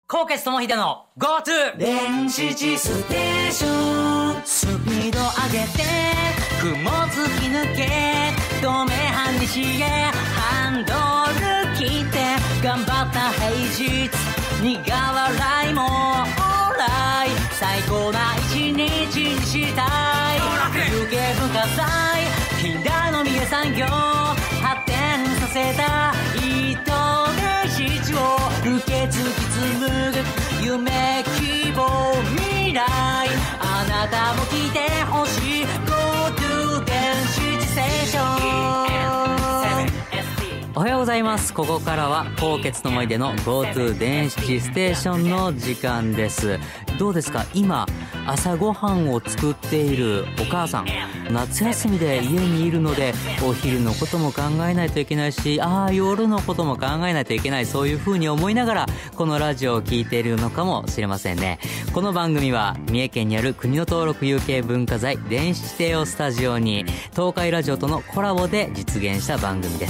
高血智秀の GoTo 電子地ステーション。スピード上げて雲突き抜け透明版西へハンドル切って頑張った平日苦笑いもオーライ最高な一日にしたい。有形文化祭平宮産業発展させた糸電子を受け継ぎ紡ぐ夢希望未来あなたも来てほしい GoTo 電子ステーション。おはようございます。ここからは高血の思い出の GoTo 電子ステーションの時間です。どうですか、今朝ごはんを作っているお母さん、夏休みで家にいるのでお昼のことも考えないといけないし、夜のことも考えないといけない、そういう風に思いながらこのラジオを聞いているのかもしれませんね。この番組は三重県にある国の登録有形文化財電子指定をスタジオに東海ラジオとのコラボで実現した番組です。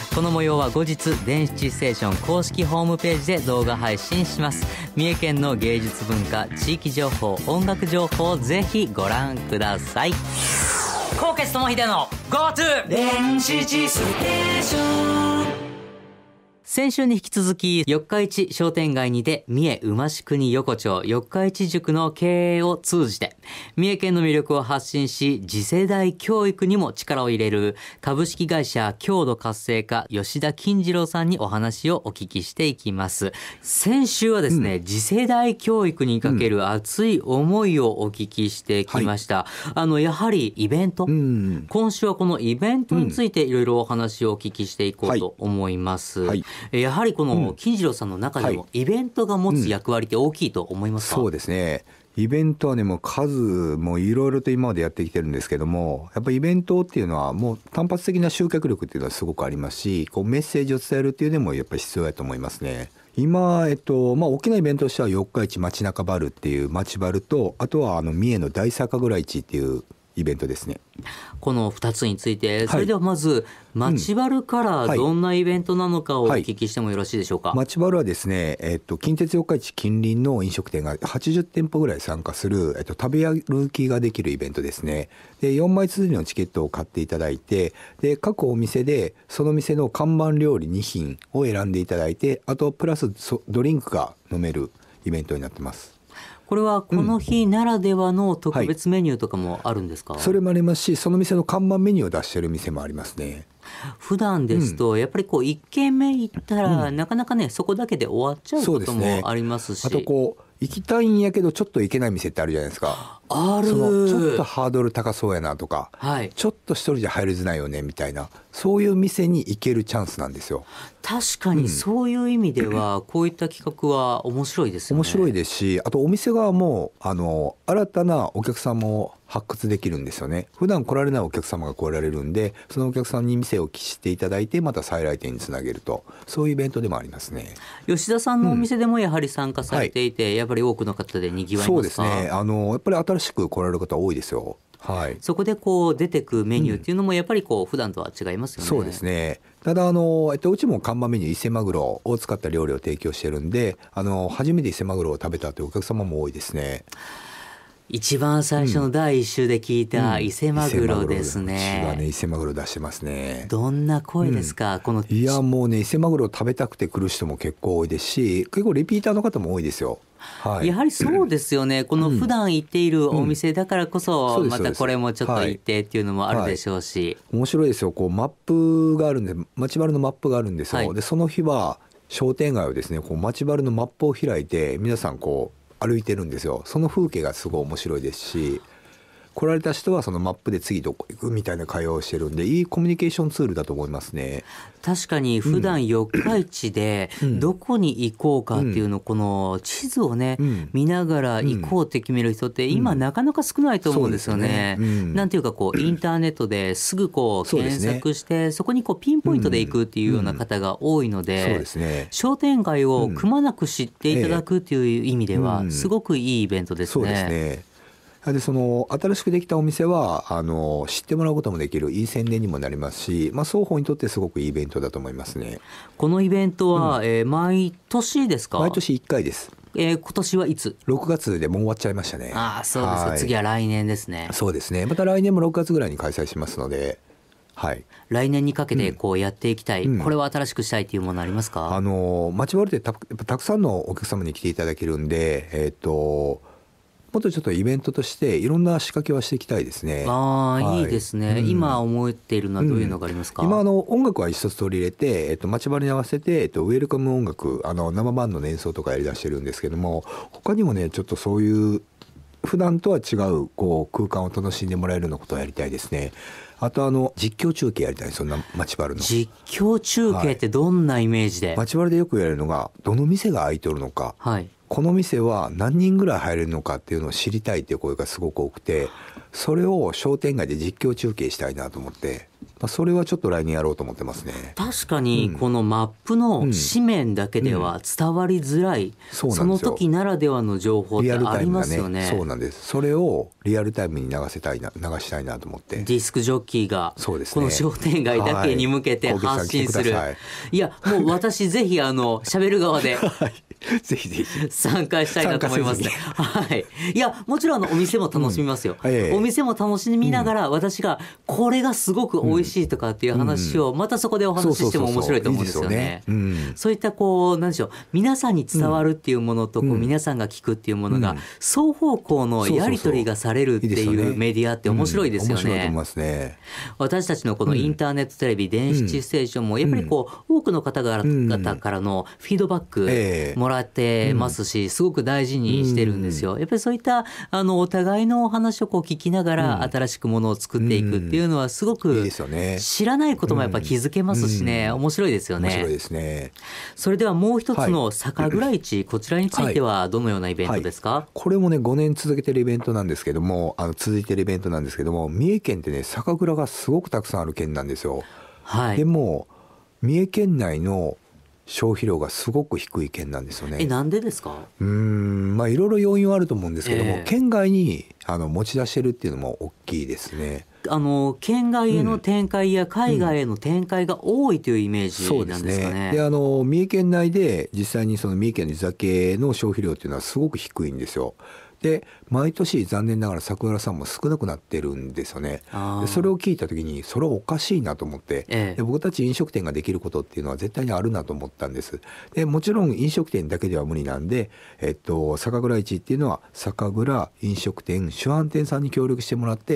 この模様は後日電子ステーション公式ホームページで動画配信します。三重県の芸術文化、地域情報、音楽情報をぜひご覧ください。高血智秀の GoTo 電子地ステーション。先週に引き続き四日市商店街にて三重馬宿国横丁四日市塾の経営を通じて三重県の魅力を発信し次世代教育にも力を入れる株式会社郷土活性化吉田金次郎さんにお話をお聞きしていきます。先週はですね、次世代教育にかける熱い思いをお聞きしてきました。やはりイベント、今週はこのイベントについていろいろお話をお聞きしていこうと思います。やはりこの金次郎さんの中でもイベントが持つ役割って大きいと思いますか？ そうですね、イベントはね、もう数もいろいろと今までやってきてるんですけども、やっぱりイベントっていうのはもう単発的な集客力っていうのはすごくありますし、こうメッセージを伝えるっていうのもやっぱり必要だと思いますね。今、大きなイベントとしては四日市街中バルっていう街バルと、あとは三重の大酒蔵市っていうイベントですね。 この2つについて、それではまず街バルからどんなイベントなのかをお聞きしてもよろしいでしょうか？ 街バルはですね、近鉄四日市近隣の飲食店が80店舗ぐらい参加する、食べ歩きができるイベントですね。で4枚綴りのチケットを買っていただいて、で各お店でその店の看板料理2品を選んでいただいて、あとプラスドリンクが飲めるイベントになってます。 これはこの日ならではの特別メニューとかもあるんですか？ それもありますし、その店の看板メニューを出している店もありますね。 普段ですとやっぱり1軒目行ったらなかなかね、そこだけで終わっちゃうこともありますし、 あと行きたいんやけどちょっと行けない店ってあるじゃないですか。 ある。 ちょっとハードル高そうやなとか、ちょっと一人じゃ入りづらいよねみたいな、そういう店に行けるチャンスなんですよ。 確かにそういう意味ではこういった企画は面白いですよね。 面白いですし、あとお店側も新たなお客様を発掘できるんですよね。普段来られないお客様が来られるんで、そのお客さんに店を知っていただいてまた再来店につなげると、そういうイベントでもありますね。 吉田さんのお店でもやはり参加されていて、やっぱり多くの方で賑わいますか？ そうですね、やっぱり新しく来られる方多いですよ。 そこで出てくメニューっていうのもやっぱり普段とは違いますよね。 そうですね。ただうちも看板メニュー伊勢マグロを使った料理を提供してるんで、初めて伊勢マグロを食べたというお客様も多いですね。 一番最初の第一週で聞いた伊勢マグロですね。 うちはね伊勢マグロ出してますね。 どんな声ですか？ いやもうね、伊勢マグロ食べたくて来る人も結構多いですし、結構リピーターの方も多いですよ。 やはりそうですよね。この普段行っているお店だからこそ、またこれもちょっと行ってっていうのもあるでしょうし、 面白いですよ。マップがあるんで、街バルのマップがあるんですよ。でその日は商店街をですね、街バルのマップを開いて皆さん歩いてるんですよ。その風景がすごい面白いですし、来られた人はそのマップで次どこ行くみたいな会話をしてるんで、いいコミュニケーションツールだと思いますね。 確かに普段四日市でどこに行こうかっていうのをこの地図をね、見ながら行こうって決める人って今なかなか少ないと思うんですよね。なんていうかインターネットですぐ検索してそこにピンポイントで行くっていうような方が多いので、商店街をくまなく知っていただくっていう意味ではすごくいいイベントですね。 そうですね。で新しくできたお店は知ってもらうこともできるいい宣伝にもなりますし、双方にとってすごくいいイベントだと思いますね。 このイベントは、毎年ですか？ 毎年1回です。 今年はいつ 6月でもう終わっちゃいましたね。 ああそうですか、次は来年ですね。 そうですね、また来年も6月ぐらいに開催しますので、はい、 来年にかけてこうやっていきたい、これは新しくしたいというものありますか？ 街割りってたくさんのお客様に来ていただけるんで、もっとちょっとイベントとしていろんな仕掛けはしていきたいですね。 いいですね、今思っているのはどういうのがありますか？ 今音楽は一つ取り入れて、街割りに合わせて、ウェルカム音楽生バンドの演奏とかやりだしてるんですけども、他にもねちょっとそういう普段とは違うこう空間を楽しんでもらえるようなことをやりたいですね。あと実況中継やりたい。そんな街バルの実況中継ってどんなイメージで？ 街バルでよくやるのが、どの店が開いてるのか、この店は何人ぐらい入れるのかっていうのを知りたいっていう声がすごく多くて、それを商店街で実況中継したいなと思って、それはちょっと来年やろうと思ってますね。 確かにこのマップの紙面だけでは伝わりづらい、その時ならではの情報ってありますよね。 そうなんです。それをリアルタイムに流したいなと思って、 ディスクジョッキーがそうですね、 この商店街だけに向けて発信する、いやもう私ぜひ喋る側でぜひぜひ参加したいなと思いますね。はい。いやもちろんお店も楽しみますよ、お店も楽しみながら、私がこれがすごく美味しいとかっていう話をまたそこでお話ししても面白いと思うんですよね。そういったこう何でしょう、皆さんに伝わるっていうものとこう皆さんが聞くっていうものが双方向のやり取りがされるっていうメディアって面白いですよね。 面白いと思いますね。 私たちのこのインターネットテレビ、電子ステーションもやっぱりこう多くの方々からのフィードバックもらってますし、すごく大事にしてるんですよ。やっぱりそういったお互いのお話をこう聞きながら新しくものを作っていくっていうのはすごく知らないこともやっぱ気づけますしね、面白いですよね。 面白いですね。 それではもう一つの酒蔵市、こちらについてはどのようなイベントですか？ これもね5年続けてるイベントなんですけども、続いてるイベントなんですけども、三重県ってね酒蔵がすごくたくさんある県なんですよ。でも三重県内の消費量がすごく低い県なんですよね。 なんでですか？ いろいろ要因はあると思うんですけども、県外に持ち出してるっていうのも大きいですね。 県外への展開や海外への展開が多いというイメージなんですかね。 で三重県内で実際にその三重県の地酒の消費量っていうのはすごく低いんですよ。で毎年残念ながら酒蔵さんも少なくなってるんですよね。でそれを聞いた時にそれはおかしいなと思って、で僕たち飲食店ができることっていうのは絶対にあるなと思ったんです。でもちろん飲食店だけでは無理なんで、酒蔵市っていうのは酒蔵、飲食店、主販店さんに協力してもらって、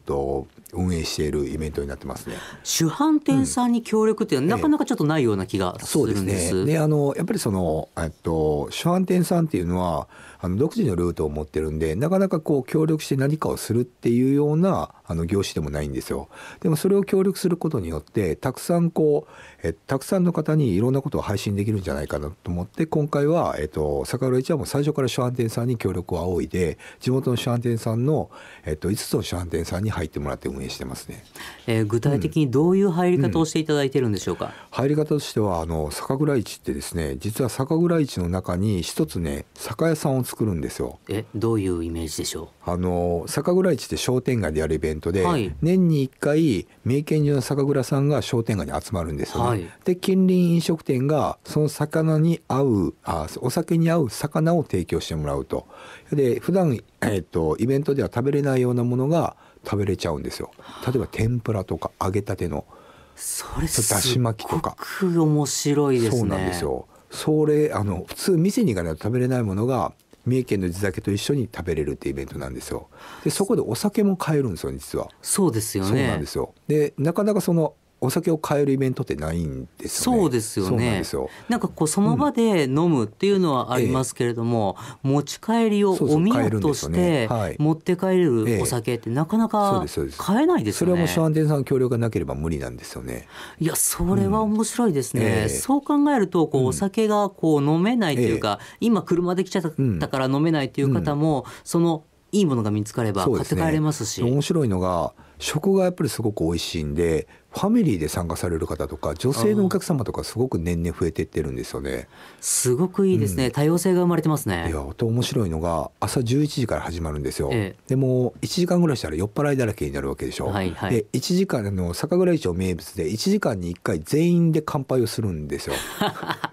運営しているイベントになってますね。 主販店さんに協力ってなかなかちょっとないような気がするんです。 そうですね。でやっぱりその主販店さんっていうのは独自のルートを持ってるんで、なかなかこう協力して何かをするっていうような業種でもないんですよ。でもそれを協力することによってたくさんたくさんの方にいろんなことを配信できるんじゃないかなと思って、今回は酒蔵市はもう最初から主販店さんに協力を仰いで、地元の主販店さんの5つの主販店さんに入ってもらって運営してますね。 具体的にどういう入り方をしていただいてるんでしょうか？ 入り方としては酒蔵市ってですね、実は酒蔵市の中に一つね酒屋さんを作るんですよ。 どういうイメージでしょう？酒蔵市って商店街でやるイベントで、年に1回三重県中の酒蔵さんが商店街に集まるんですよね。で近隣飲食店がその魚に合うお酒に合う魚を提供してもらうと。で普段、イベントでは食べれないようなものが食べれちゃうんですよ。例えば天ぷらとか揚げたてのそれすだし巻きとか。 すごく面白いですね。 そうなんですよ。それ普通店に行かないと食べれないものが三重県の地酒と一緒に食べれるってイベントなんですよ。でそこでお酒も買えるんですよ実は。 そうですよね。 そうなんですよ。でなかなかそのお酒を買えるイベントってないんですよね。 そうですよね。 そうなんですよ。 なんかこうその場で飲むっていうのはありますけれども、持ち帰りをお土産として持って帰れるお酒ってなかなか買えないですよね。 それはもう主販店さんの協力がなければ無理なんですよね。 いやそれは面白いですね。そう考えるとこうお酒がこう飲めないというか、今車で来ちゃったから飲めないという方も、そのいいものが見つかれば買って帰れますし。 面白いのが食がやっぱりすごく美味しいんで、ファミリーで参加される方とか女性のお客様とかすごく年々増えていってるんですよね。 すごくいいですね、多様性が生まれてますね。 いや面白いのが朝11時から始まるんですよ、でも1時間ぐらいしたら酔っ払いだらけになるわけでしょ、で1時間酒蔵市場名物で1時間に1回全員で乾杯をするんですよ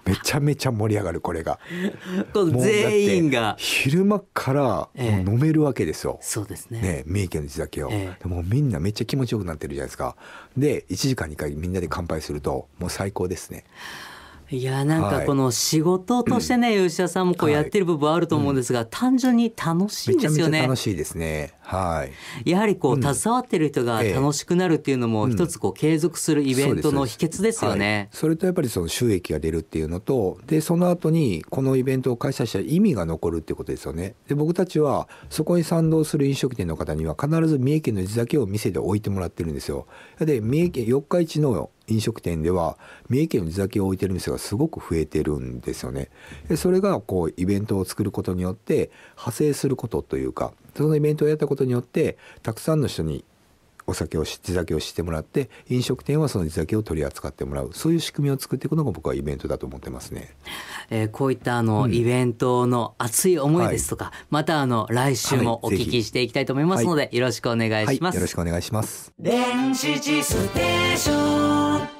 めちゃめちゃ盛り上がるこれがこの全員が昼間からもう飲めるわけですよ、 そうですね、 三重県の地酒を、でもみんなめっちゃ気持ちよくなってるじゃないですか。で1時間に1回みんなで乾杯するともう最高ですね。 いやなんかこの仕事としてね、吉田さんもこうやってる部分あると思うんですが、単純に楽しいですよね。 めちゃめちゃ楽しいですね。はい。 やはりこう携わってる人が楽しくなるっていうのも一つこう継続するイベントの秘訣ですよね。 それとやっぱりその収益が出るっていうのと、でその後にこのイベントを開催した意味が残るっていうことですよね。で僕たちはそこに賛同する飲食店の方には必ず三重県の地酒を店で置いてもらってるんですよ。で三重県四日市の飲食店では三重県の地酒を置いてる店がすごく増えてるんですよね。でそれがこうイベントを作ることによって派生することというか、そのイベントをやったことによってたくさんの人にお酒を地酒を知ってもらって、飲食店はその地酒を取り扱ってもらう、そういう仕組みを作っていくのが僕はイベントだと思ってますね。 こういったイベントの熱い思いですとか、また来週もお聞きしていきたいと思いますので、よろしくお願いします。 よろしくお願いします。 電子地ステーション。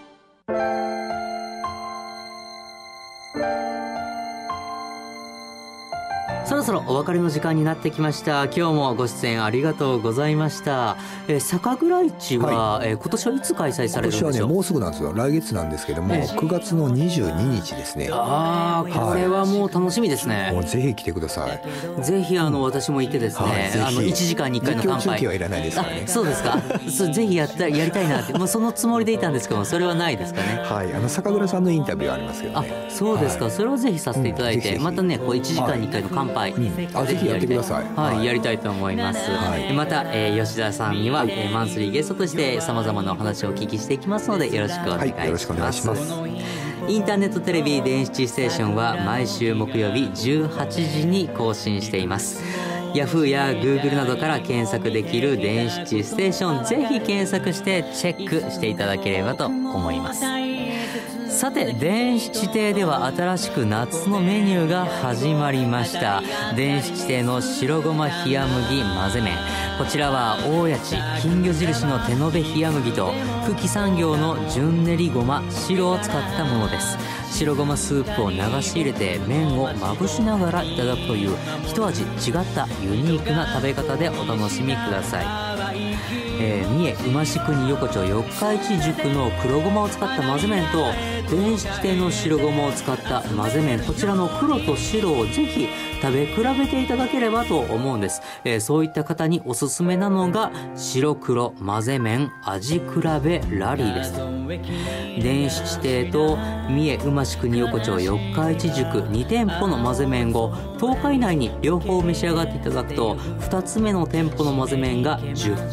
そろそろお別れの時間になってきました。今日もご出演ありがとうございました。酒蔵市は、今年はいつ開催されるんでしょう。 今年はねもうすぐなんですよ。来月なんですけども、9月の22日ですね。 ああ、これはもう楽しみですね。 もうぜひ来てください。 ぜひ私も行ってですね、1時間に1回の乾杯。 実況中継はいらないですからね。 そうですか。ぜひやりたいなって、もうそのつもりでいたんですけども、それはないですかね。 はい、酒蔵さんのインタビューありますけどね。 そうですか。それをぜひさせていただいて、またねこう1時間に1回の乾杯、 ぜひやってください。 はい、やりたいと思います。また、吉田さんには、マンスリーゲストとしてさまざまなお話をお聞きしていきますので、よろしくお願いします。 よろしくお願いします。 インターネットテレビ電子地ステーションは毎週木曜日18時に更新しています。ヤフーや Google などから検索できる電子地ステーション、ぜひ検索してチェックしていただければと思います。さて、電子地亭では新しく夏のメニューが始まりました。電子地亭の白ごま冷麦混ぜ麺、こちらは大谷地金魚印の手延べ冷麦と久喜産業の純練りごま白を使ったものです。白ごまスープを流し入れて麺をまぶしながらいただくという一味違ったユニークな食べ方でお楽しみください。三重馬宿国横丁四日市宿の黒ごまを使った混ぜ麺と電子地亭の白ごまを使った混ぜ麺、こちらの黒と白をぜひ食べ比べていただければと思うんです。そういった方におすすめなのが白黒混ぜ麺味比べラリーです。電子地亭と三重馬宿国横丁四日市宿2店舗の混ぜ麺を10日以内に両方召し上がっていただくと、2つ目の店舗の混ぜ麺が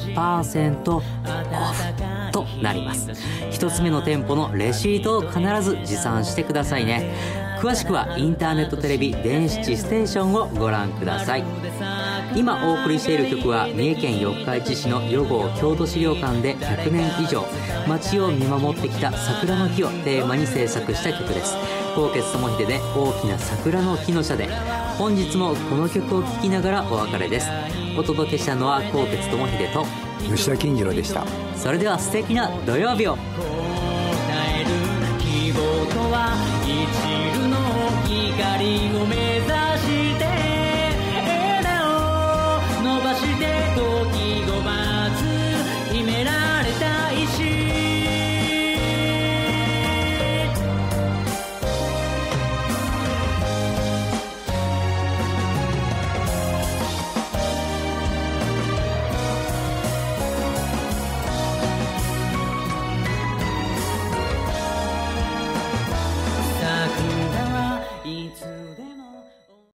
10% オフとなります。1つ目の店舗のレシートを必ず持参してくださいね。詳しくはインターネットテレビ電子地ステーションをご覧ください。今お送りしている曲は三重県四日市市の予郷郷土資料館で100年以上街を見守ってきた桜の木をテーマに制作した曲です。纐纈智秀で大きな桜の木の下で、本日もこの曲を聴きながらお別れです。お届けしたのは纐纈智秀と吉田金次郎でした。 それでは素敵な土曜日を。